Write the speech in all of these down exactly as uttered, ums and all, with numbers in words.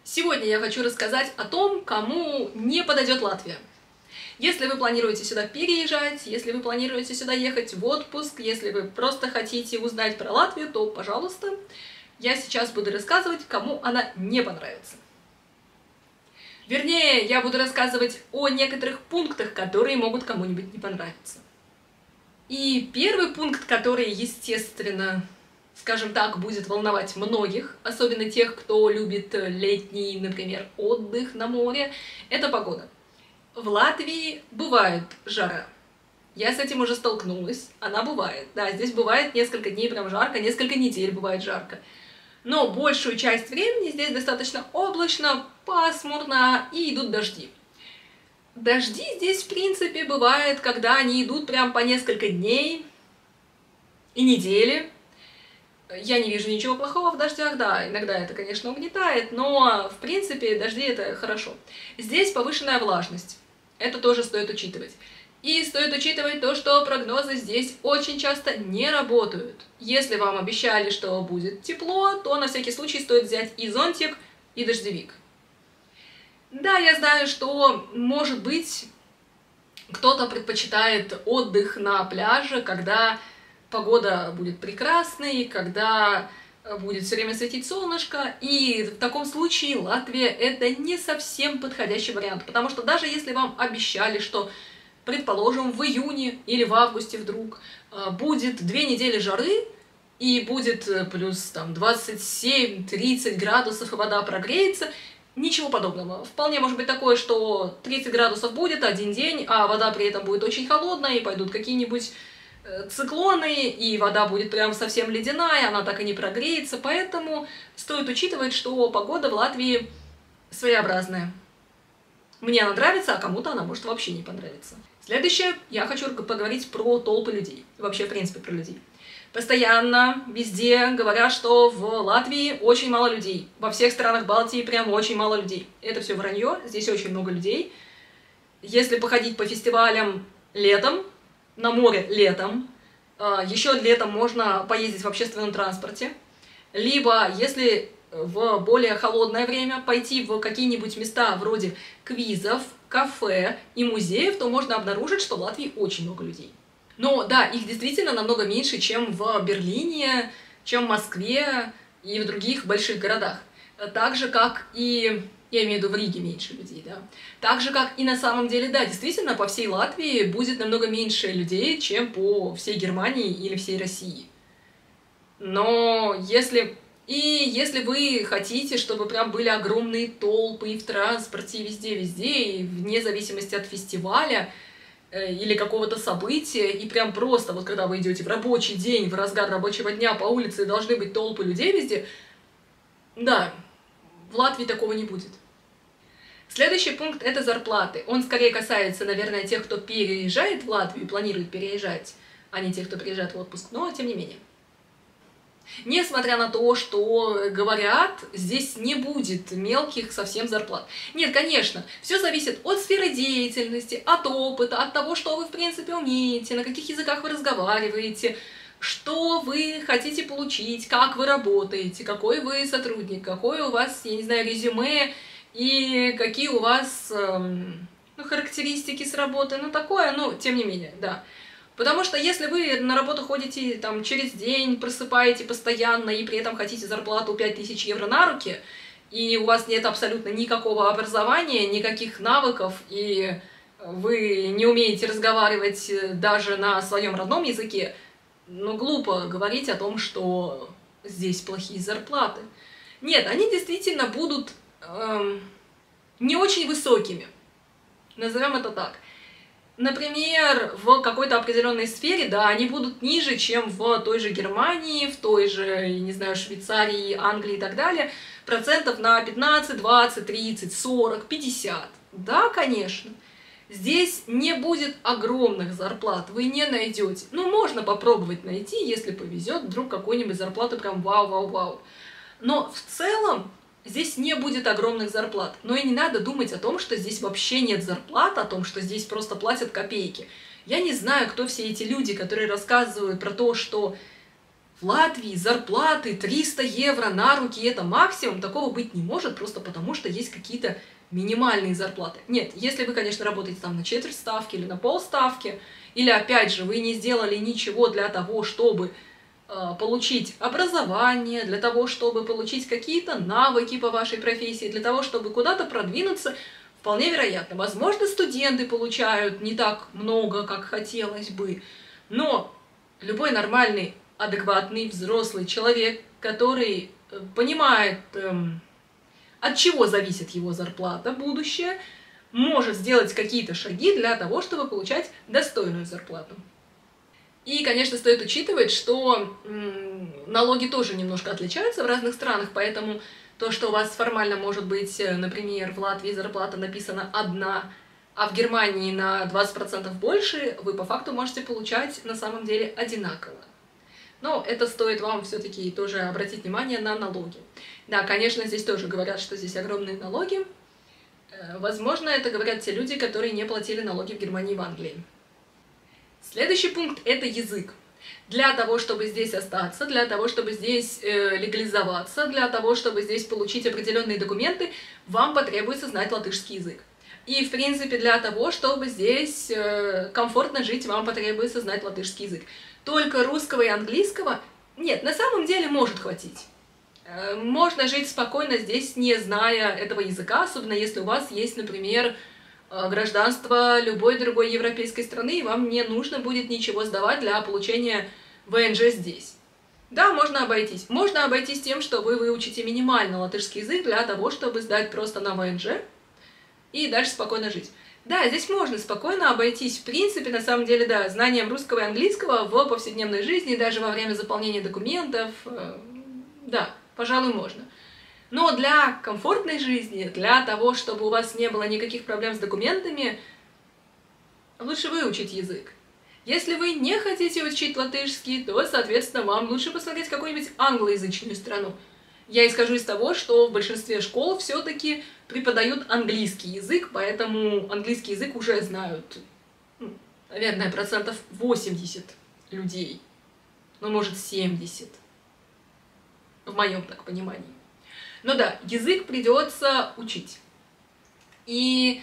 Сегодня я хочу рассказать о том, кому не подойдет Латвия. Если вы планируете сюда переезжать, если вы планируете сюда ехать в отпуск, если вы просто хотите узнать про Латвию, то, пожалуйста, я сейчас буду рассказывать, кому она не понравится. Вернее, я буду рассказывать о некоторых пунктах, которые могут кому-нибудь не понравиться. И первый пункт, который, естественно, скажем так, будет волновать многих, особенно тех, кто любит летний, например, отдых на море, это погода. В Латвии бывает жара. Я с этим уже столкнулась, она бывает. Да, здесь бывает несколько дней прям жарко, несколько недель бывает жарко. Но большую часть времени здесь достаточно облачно, пасмурно и идут дожди. Дожди здесь, в принципе, бывает, когда они идут прям по несколько дней и недели. Я не вижу ничего плохого в дождях, да, иногда это, конечно, угнетает, но, в принципе, дожди — это хорошо. Здесь повышенная влажность, это тоже стоит учитывать. И стоит учитывать то, что прогнозы здесь очень часто не работают. Если вам обещали, что будет тепло, то на всякий случай стоит взять и зонтик, и дождевик. Да, я знаю, что, может быть, кто-то предпочитает отдых на пляже, когда погода будет прекрасной, когда будет все время светить солнышко, и в таком случае Латвия — это не совсем подходящий вариант, потому что даже если вам обещали, что, предположим, в июне или в августе вдруг будет две недели жары, и будет плюс там двадцать семь — тридцать градусов, и вода прогреется, ничего подобного. Вполне может быть такое, что тридцать градусов будет один день, а вода при этом будет очень холодная, и пойдут какие-нибудь циклоны, и вода будет прям совсем ледяная, она так и не прогреется, поэтому стоит учитывать, что погода в Латвии своеобразная. Мне она нравится, а кому-то она может вообще не понравиться. Следующее, я хочу поговорить про толпы людей, вообще, в принципе, про людей. Постоянно, везде говорят, что в Латвии очень мало людей, во всех странах Балтии прям очень мало людей. Это все вранье, здесь очень много людей. Если походить по фестивалям летом, на море летом, еще летом можно поездить в общественном транспорте, либо, если в более холодное время пойти в какие-нибудь места вроде квизов, кафе и музеев, то можно обнаружить, что в Латвии очень много людей. Но да, их действительно намного меньше, чем в Берлине, чем в Москве и в других больших городах. Так же, как и... Я имею в виду, в Риге меньше людей, да. Так же, как и на самом деле, да, действительно, по всей Латвии будет намного меньше людей, чем по всей Германии или всей России. Но если... И если вы хотите, чтобы прям были огромные толпы и в транспорте, и везде-везде, и вне зависимости от фестиваля э, или какого-то события, и прям просто, вот когда вы идете в рабочий день, в разгар рабочего дня по улице, должны быть толпы людей везде, да, в Латвии такого не будет. Следующий пункт — это зарплаты. Он скорее касается, наверное, тех, кто переезжает в Латвию, планирует переезжать, а не тех, кто приезжает в отпуск, но тем не менее. Несмотря на то, что говорят, здесь не будет мелких совсем зарплат. Нет, конечно, все зависит от сферы деятельности, от опыта, от того, что вы в принципе умеете, на каких языках вы разговариваете, что вы хотите получить, как вы работаете, какой вы сотрудник, какое у вас, я не знаю, резюме, и какие у вас эм, ну, характеристики с работы, ну такое, ну, тем не менее, да. Потому что если вы на работу ходите там через день, просыпаете постоянно, и при этом хотите зарплату пять тысяч евро на руки, и у вас нет абсолютно никакого образования, никаких навыков, и вы не умеете разговаривать даже на своем родном языке, ну, глупо говорить о том, что здесь плохие зарплаты. Нет, они действительно будут эм, не очень высокими. Назовем это так. Например, в какой-то определенной сфере, да, они будут ниже, чем в той же Германии, в той же, я не знаю, Швейцарии, Англии и так далее, процентов на пятнадцать, двадцать, тридцать, сорок, пятьдесят. Да, конечно. Здесь не будет огромных зарплат, вы не найдете. Ну, можно попробовать найти, если повезет, вдруг какую-нибудь зарплату прям вау-вау-вау. Но в целом здесь не будет огромных зарплат. Но и не надо думать о том, что здесь вообще нет зарплат, о том, что здесь просто платят копейки. Я не знаю, кто все эти люди, которые рассказывают про то, что в Латвии зарплаты триста евро на руки — это максимум, такого быть не может, просто потому что есть какие-то минимальные зарплаты. Нет, если вы, конечно, работаете там на четверть ставки или на полставки, или, опять же, вы не сделали ничего для того, чтобы э, получить образование, для того, чтобы получить какие-то навыки по вашей профессии, для того, чтобы куда-то продвинуться, вполне вероятно. Возможно, студенты получают не так много, как хотелось бы, но любой нормальный, адекватный, взрослый человек, который понимает, эм, от чего зависит его зарплата, будущее, может сделать какие-то шаги для того, чтобы получать достойную зарплату. И, конечно, стоит учитывать, что м, налоги тоже немножко отличаются в разных странах, поэтому то, что у вас формально может быть, например, в Латвии зарплата написана одна, а в Германии на двадцать процентов больше, вы по факту можете получать на самом деле одинаково. Но это стоит вам все-таки тоже обратить внимание на налоги. Да, конечно, здесь тоже говорят, что здесь огромные налоги. Возможно, это говорят те люди, которые не платили налоги в Германии и в Англии. Следующий пункт – это язык. Для того, чтобы здесь остаться, для того, чтобы здесь э, легализоваться, для того, чтобы здесь получить определенные документы, вам потребуется знать латышский язык. И, в принципе, для того, чтобы здесь э, комфортно жить, вам потребуется знать латышский язык. Только русского и английского нет, на самом деле может хватить. Э, можно жить спокойно здесь, не зная этого языка, особенно если у вас есть, например, гражданство любой другой европейской страны, и вам не нужно будет ничего сдавать для получения вэ эн жэ здесь. Да, можно обойтись. Можно обойтись тем, что вы выучите минимально латышский язык для того, чтобы сдать просто на вэ эн жэ и дальше спокойно жить. Да, здесь можно спокойно обойтись. В принципе, на самом деле, да, знанием русского и английского в повседневной жизни, даже во время заполнения документов, да, пожалуй, можно. Но для комфортной жизни, для того, чтобы у вас не было никаких проблем с документами, лучше выучить язык. Если вы не хотите учить латышский, то, соответственно, вам лучше посмотреть какую-нибудь англоязычную страну. Я исхожу из того, что в большинстве школ все-таки преподают английский язык, поэтому английский язык уже знают, ну, наверное, процентов восемьдесят людей, ну, может, семьдесят, в моем так понимании. Но да, язык придется учить. И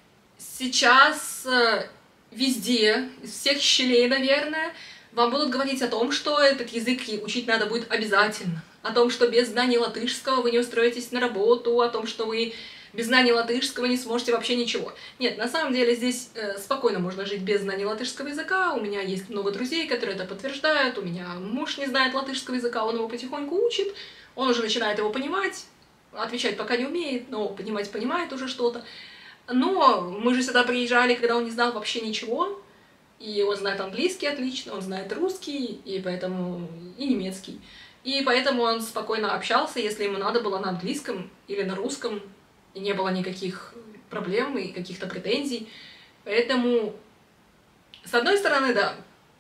сейчас везде, из всех щелей, наверное, вам будут говорить о том, что этот язык учить надо будет обязательно. О том, что без знания латышского вы не устроитесь на работу, о том, что вы без знания латышского не сможете вообще ничего. Нет, на самом деле здесь э, спокойно можно жить без знания латышского языка. У меня есть много друзей, которые это подтверждают. У меня муж не знает латышского языка, он его потихоньку учит. Он уже начинает его понимать. Отвечать пока не умеет, но понимать понимает уже что-то. Но мы же сюда приезжали, когда он не знал вообще ничего. И он знает английский отлично, он знает русский, и поэтому и немецкий. И поэтому он спокойно общался, если ему надо было на английском или на русском, и не было никаких проблем и каких-то претензий. Поэтому, с одной стороны, да,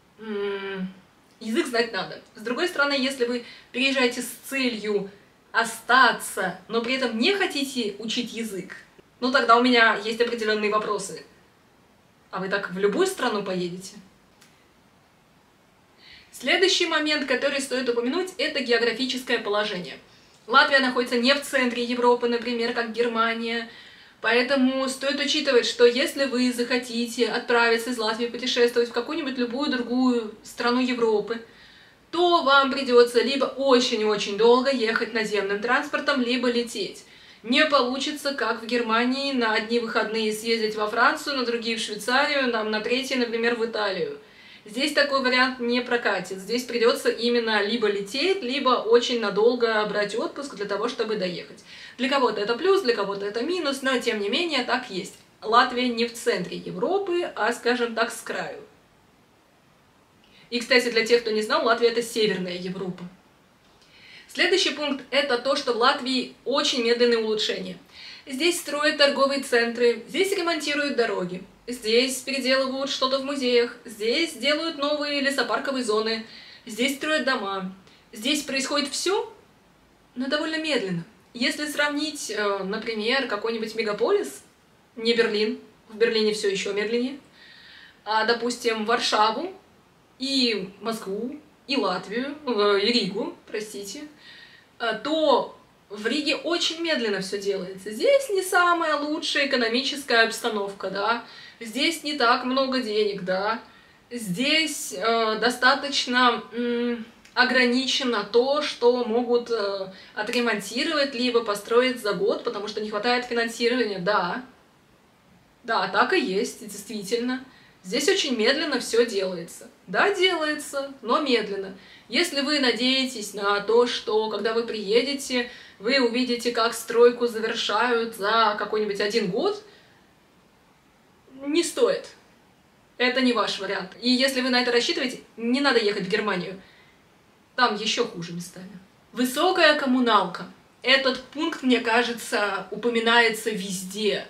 язык знать надо. С другой стороны, если вы переезжаете с целью остаться, но при этом не хотите учить язык, ну тогда у меня есть определенные вопросы. А вы так в любую страну поедете? Следующий момент, который стоит упомянуть, это географическое положение. Латвия находится не в центре Европы, например, как Германия, поэтому стоит учитывать, что если вы захотите отправиться из Латвии путешествовать в какую-нибудь любую другую страну Европы, то вам придется либо очень-очень долго ехать наземным транспортом, либо лететь. Не получится, как в Германии, на одни выходные съездить во Францию, на другие в Швейцарию, нам на третьи, например, в Италию. Здесь такой вариант не прокатит. Здесь придется именно либо лететь, либо очень надолго брать отпуск для того, чтобы доехать. Для кого-то это плюс, для кого-то это минус, но тем не менее так есть. Латвия не в центре Европы, а, скажем так, с краю. И, кстати, для тех, кто не знал, Латвия — это Северная Европа. Следующий пункт – это то, что в Латвии очень медленные улучшения. Здесь строят торговые центры, здесь ремонтируют дороги, здесь переделывают что-то в музеях, здесь делают новые лесопарковые зоны, здесь строят дома. Здесь происходит все, но довольно медленно. Если сравнить, например, какой-нибудь мегаполис, не Берлин, в Берлине все еще медленнее, а, допустим, Варшаву, и Москву, и Латвию, и Ригу, простите, то в Риге очень медленно все делается. Здесь не самая лучшая экономическая обстановка, да, здесь не так много денег, да, здесь э, достаточно э, ограничено то, что могут э, отремонтировать, либо построить за год, потому что не хватает финансирования, да, да, так и есть, действительно. Здесь очень медленно все делается. Да, делается, но медленно. Если вы надеетесь на то, что когда вы приедете, вы увидите, как стройку завершают за какой-нибудь один год, не стоит. Это не ваш вариант. И если вы на это рассчитываете, не надо ехать в Германию. Там еще хуже местами. Высокая коммуналка. Этот пункт, мне кажется, упоминается везде.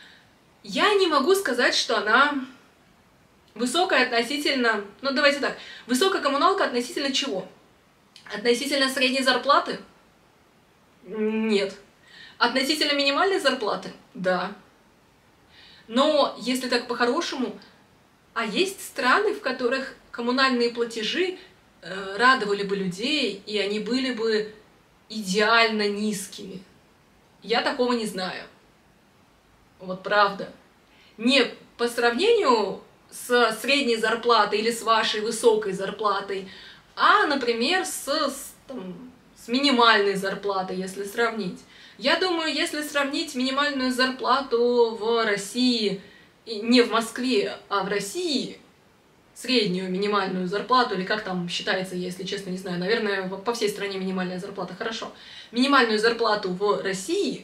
Я не могу сказать, что она высокая относительно... Ну, давайте так. Высокая коммуналка относительно чего? Относительно средней зарплаты? Нет. Относительно минимальной зарплаты? Да. Но, если так по-хорошему, а есть страны, в которых коммунальные платежи э, радовали бы людей, и они были бы идеально низкими. Я такого не знаю. Вот правда. Не по сравнению с средней зарплатой или с вашей высокой зарплатой, а, например, с, с, там, с минимальной зарплатой, если сравнить. Я думаю, если сравнить минимальную зарплату в России, не в Москве, а в России, среднюю минимальную зарплату, или как там считается, я, если честно, не знаю, наверное, по всей стране минимальная зарплата, хорошо, минимальную зарплату в России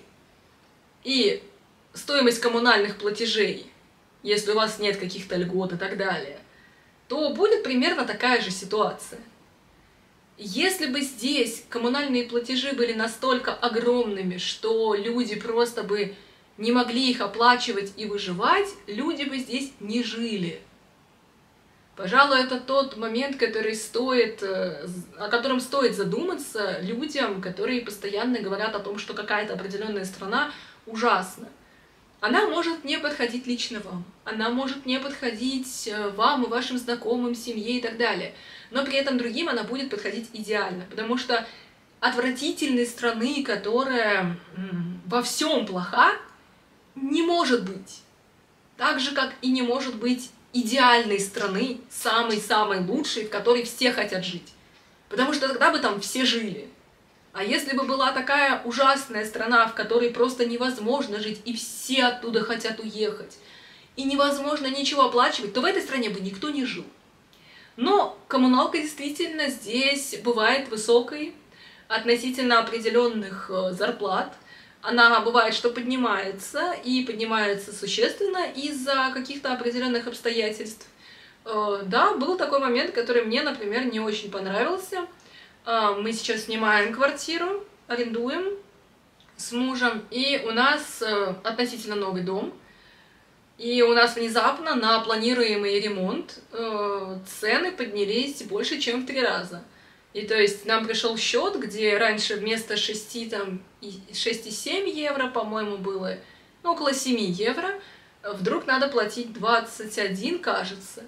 и стоимость коммунальных платежей, если у вас нет каких-то льгот и так далее, то будет примерно такая же ситуация. Если бы здесь коммунальные платежи были настолько огромными, что люди просто бы не могли их оплачивать и выживать, люди бы здесь не жили. Пожалуй, это тот момент, который стоит, о котором стоит задуматься людям, которые постоянно говорят о том, что какая-то определенная страна ужасна. Она может не подходить лично вам, она может не подходить вам и вашим знакомым, семье и так далее, но при этом другим она будет подходить идеально, потому что отвратительной страны, которая во всем плоха, не может быть. Так же, как и не может быть идеальной страны, самой-самой лучшей, в которой все хотят жить, потому что тогда бы там все жили. А если бы была такая ужасная страна, в которой просто невозможно жить, и все оттуда хотят уехать, и невозможно ничего оплачивать, то в этой стране бы никто не жил. Но коммуналка действительно здесь бывает высокой относительно определенных зарплат. Она бывает, что поднимается, и поднимается существенно из-за каких-то определенных обстоятельств. Да, был такой момент, который мне, например, не очень понравился. Мы сейчас снимаем квартиру, арендуем с мужем, и у нас относительно новый дом. И у нас внезапно на планируемый ремонт цены поднялись больше, чем в три раза. И то есть нам пришел счет, где раньше вместо шести, там, шесть и семь евро, по-моему, было, ну, около семи евро, вдруг надо платить двадцать один, кажется.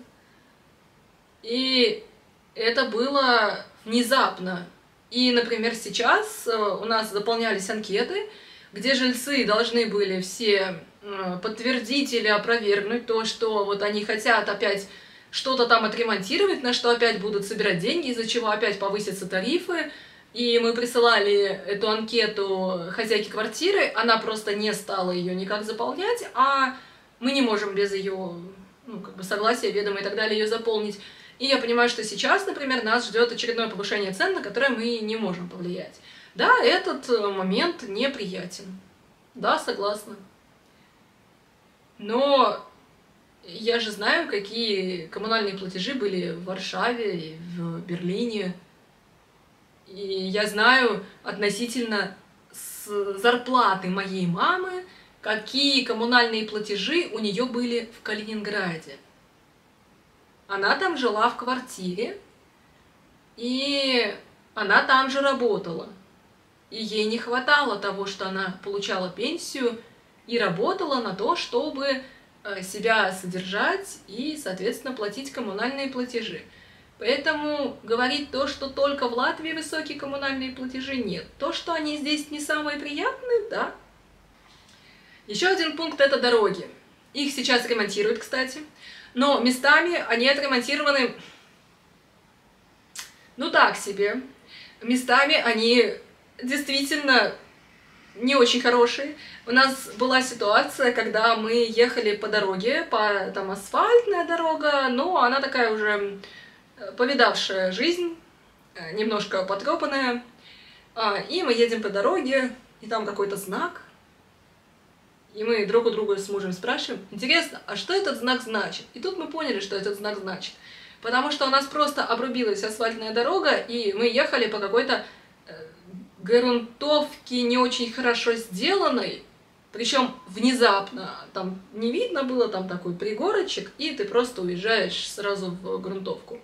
И это было внезапно. И, например, сейчас у нас заполнялись анкеты, где жильцы должны были все подтвердить или опровергнуть то, что вот они хотят опять что-то там отремонтировать, на что опять будут собирать деньги, из-за чего опять повысятся тарифы. И мы присылали эту анкету хозяйке квартиры, она просто не стала ее никак заполнять, а мы не можем без ее, ну, как бы согласия, ведома и так далее ее заполнить. И я понимаю, что сейчас, например, нас ждет очередное повышение цен, на которое мы не можем повлиять. Да, этот момент неприятен. Да, согласна. Но я же знаю, какие коммунальные платежи были в Варшаве, в Берлине. И я знаю относительно зарплаты моей мамы, какие коммунальные платежи у нее были в Калининграде. Она там жила в квартире, и она там же работала. И ей не хватало того, что она получала пенсию и работала на то, чтобы себя содержать и, соответственно, платить коммунальные платежи. Поэтому говорить то, что только в Латвии высокие коммунальные платежи, нет. То, что они здесь не самые приятные, да. Еще один пункт — это дороги. Их сейчас ремонтируют, кстати, но местами они отремонтированы, ну так себе. Местами они действительно не очень хорошие. У нас была ситуация, когда мы ехали по дороге, по, там асфальтная дорога, но она такая уже повидавшая жизнь, немножко потрепанная, и мы едем по дороге, и там какой-то знак, и мы друг у друга с мужем спрашиваем: интересно, а что этот знак значит? И тут мы поняли, что этот знак значит, потому что у нас просто обрубилась асфальтная дорога, и мы ехали по какой-то грунтовке не очень хорошо сделанной, причем внезапно, там не видно было, там такой пригорочек, и ты просто уезжаешь сразу в грунтовку.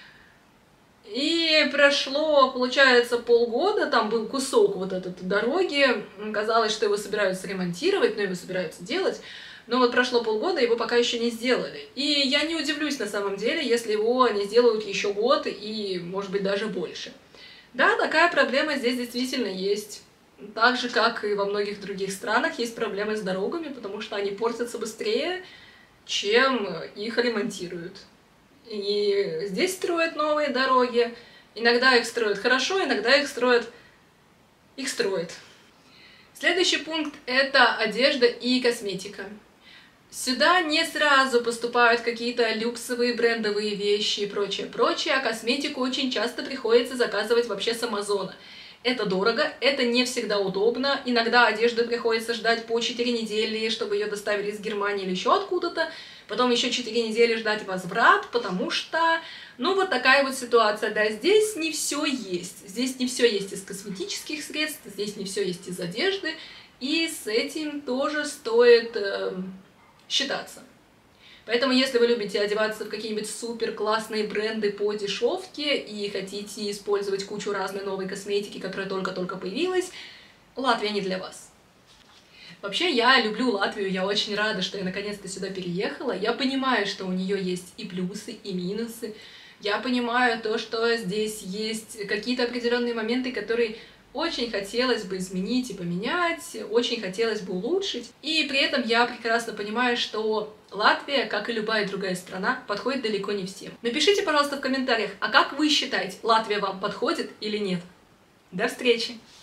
И прошло, получается, полгода, там был кусок вот этой дороги, казалось, что его собираются ремонтировать, но его собираются делать, но вот прошло полгода, его пока еще не сделали. И я не удивлюсь на самом деле, если его не сделают еще год и, может быть, даже больше. Да, такая проблема здесь действительно есть. Так же, как и во многих других странах, есть проблемы с дорогами, потому что они портятся быстрее, чем их ремонтируют. И здесь строят новые дороги, иногда их строят хорошо, иногда их строят... их строят. Следующий пункт — это одежда и косметика. Сюда не сразу поступают какие-то люксовые брендовые вещи и прочее, прочее, а косметику очень часто приходится заказывать вообще с Амазона. Это дорого, это не всегда удобно, иногда одежду приходится ждать по четыре недели, чтобы ее доставили из Германии или еще откуда-то, потом еще четыре недели ждать возврат, потому что, ну, вот такая вот ситуация, да, здесь не все есть, здесь не все есть из косметических средств, здесь не все есть из одежды, и с этим тоже стоит э, считаться. Поэтому, если вы любите одеваться в какие-нибудь супер классные бренды по дешевке и хотите использовать кучу разной новой косметики, которая только-только появилась, Латвия не для вас. Вообще, я люблю Латвию, я очень рада, что я наконец-то сюда переехала. Я понимаю, что у нее есть и плюсы, и минусы. Я понимаю то, что здесь есть какие-то определенные моменты, которые очень хотелось бы изменить и поменять, очень хотелось бы улучшить. И при этом я прекрасно понимаю, что Латвия, как и любая другая страна, подходит далеко не всем. Напишите, пожалуйста, в комментариях, а как вы считаете, Латвия вам подходит или нет? До встречи!